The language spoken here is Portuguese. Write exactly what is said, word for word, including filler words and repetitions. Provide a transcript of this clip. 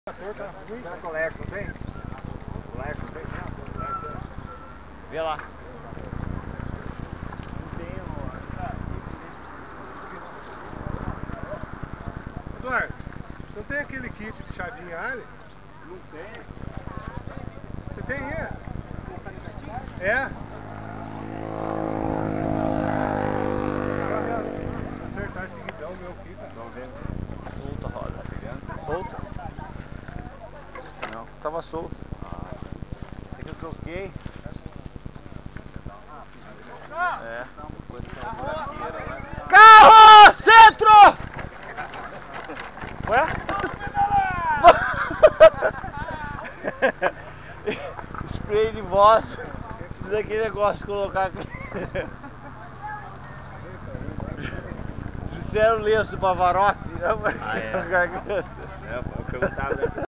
Será que o Lex não tem? O Lex não tem? Vê lá. Eduardo, você não tem aquele kit de chavinha Ali? Não tem. Você tem aí? É? Acertar seguidão, meu kit. Estão vendo? Solta a roda. Tá pegando? Solta. Não, tava solto. Ah, é que eu troquei. É. Depois tem uma buraqueira lá. Carro! Centro! Ué? Spray de voz. Precisa daquele negócio de colocar aqui. Disseram o lenço do Pavarotti. Ah, é? É, eu perguntava.